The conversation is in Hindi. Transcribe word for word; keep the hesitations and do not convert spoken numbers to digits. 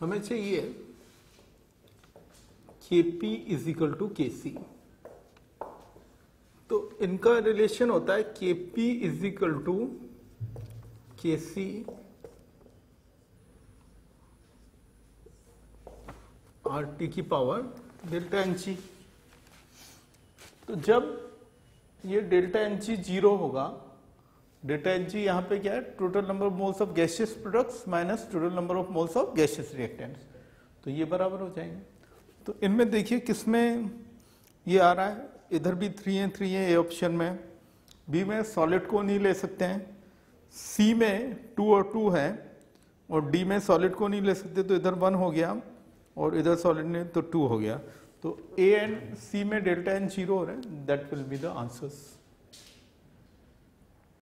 हमें चाहिए के P is equal to K सी। तो इनका रिलेशन होता है के P is equal to K C R T की पावर डेल्टा एन जी। तो जब ये डेल्टा एन जी जीरो होगा, डेल्टा एन जी यहाँ पे क्या है, total number of moles of gaseous products minus total number of moles of gaseous reactants, तो ये बराबर हो जाएंगे। तो इनमें देखिए किसमें ये आ रहा है, इधर भी थ्री है थ्री है ए ऑप्शन में, बी में सॉलिड को नहीं ले सकते हैं, सी में टू और टू है, और डी में सॉलिड को नहीं ले सकते, तो इधर वन हो गया और इधर सॉलिड ने तो टू हो गया। तो ए एंड सी में डेल्टा एन जीरो हो रहा है, that will be the answers.